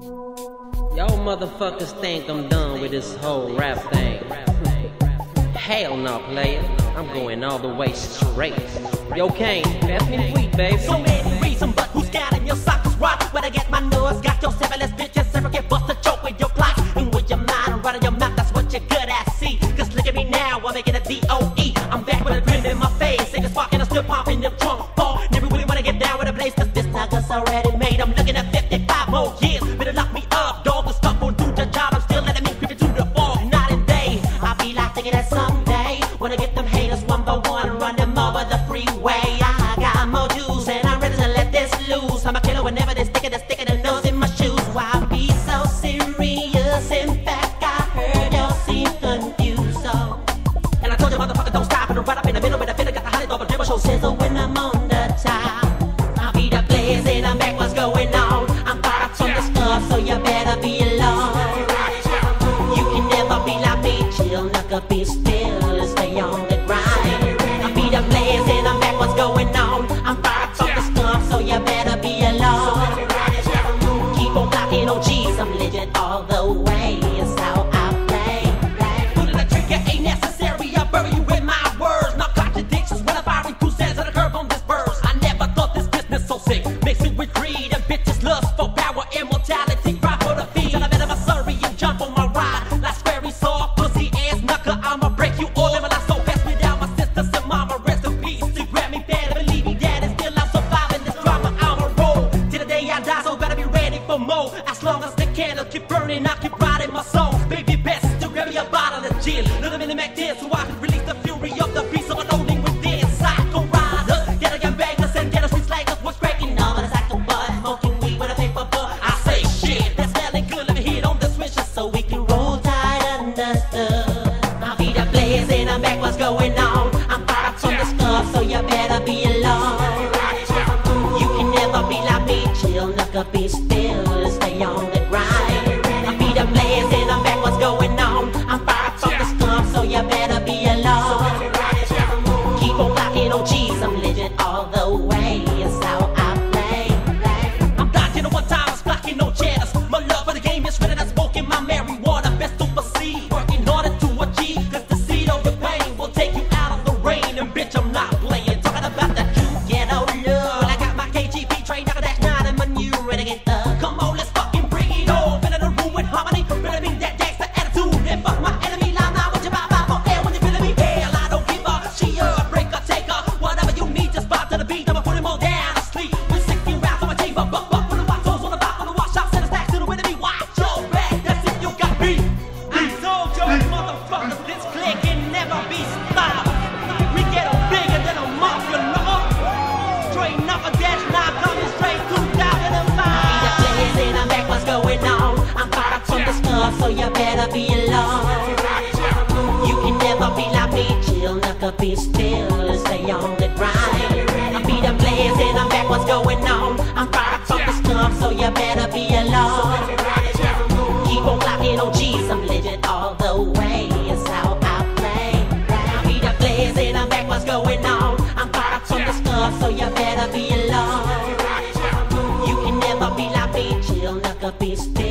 Y'all motherfuckers think I'm done with this whole rap thing. Hell no, player. I'm going all the way straight. Yo, Kane, pass me the weed, baby. So many reasons, but who's got in your sockets rock? Where I get my nose, got your syphilis, bitches. Ever get busted, choke with your clocks. And with your mind and running your mouth, that's what you're good at, see. Cause look at me now, I'm making a D.O.E. I'm back with a grin in my face. Take a spark and I'm still popping them trunk ball. Never really wanna get down with a blaze, cause this nugget's already made. I'm looking at 55 more years. Better lock me up, dog. The stuff won't do the job. I'm still letting me creep into the fog. Night and day, I'll be like thinking that someday. Wanna get them haters one by one, run them over the freeway. I got more juice and I'm ready to let this loose. I'm a killer whenever they stick their nose in my shoes. Why be so serious? In fact, I heard y'all seem confused. So, and I told you motherfucker don't stop. And I'm right up in the middle with a feeling got the honey over dribble show sizzle when I'm on the top. I'll be the blaze and I'm back. What's going on? I'm fired up from the stuff, so you better be alone. You can never be like me. Chill, knuckle, be still and stay on the grind. I'll be the blaze and I'm back. What's going on? I'm fired up from the stuff, so you better be alone. Keep on blocking OGs, I'm legit all the way. It's how I play. Pulling the trigger ain't necessary. I'll bury you with my words. Not contradictions when I'm firing 2 cents at a curve on this verse. I never thought this business so sick. Mix it with greed and bitches lust for power, immortality, cry for the feed. And I bet I'm a sorry and jump on my ride. Like squarey soft, pussy ass knucker. I'ma break you all in my life so fast without my sisters and mama. Rest in peace. To grab me bad, believe me, dad, and still I'm surviving this drama. I'ma roll till the day I die, so better be ready for more. As long as the candle keep burning, I keep writing my songs. Baby, best to grab me a bottle of gin. Little minute Mac 10 so I can release the fury of the beast. So I'm loading within. Psycho rider, ghetto young bangers and ghetto street slangers. What's cracking on? But it's like a bud, smoking weed with a paper bud. I say shit, that's smelling good. Let me hit on the switches so we can roll tight understood. I'll be the blaze and I'm back. What's going on? I'm fired up from the stuff, so you better be alone. You can never be like me. Chill, knuckle, be still and stay on the grind. I'll be the blaze and I'm back. What's going on? I'm fired up from the stuff, so you better be alone. Keep on blocking OGs, I'm legit all the way. It's how I play. I'm dodging at one time, I'm blocking no channels. My love for the game is ready, I'm smoking my marijuana. Best to proceed, working harder to achieve. Cause the seed of the pain will take you out of the rain. And bitch, I'm not playing. Talking about that you get old love. When I got my KGB train, I got that 9 and my new renegade thug. Come on, let's fucking bring it on. Been in the room with harmony, better be that gangster attitude. And fuck my enemy line, now what you buy for air when you feeling me? Hell, I don't give a she a breaker, taker. Whatever you need, just vibe to the beat. I'ma put him all down to sleep. With 16 rounds on my chamber, buck, with the watch toes on the top, on the wash out, set a stack to the enemy. Watch your back, that's it, you got me. I told you motherfuckers, this click can never be stopped. We get them bigger than a mafia, nigga. Straight knuckle dash, now coming straight 2005. Be the blaze and I'm back, what's going on? I'm fired up from the stuff, so you better be alone. You can never be like me. Chill, knuckle, be still and stay on the grind. I'll be the blaze and I'm back, what's going on? I'm fired up from the stuff, so you better be alone. Keep on blocking OGs, I'm legit all the way. It's how I play. I'll be the blaze and I'm back, what's going on? I'm fired up from the stuff, so you better be alone. You can never be like me. Chill, knuckle, be still.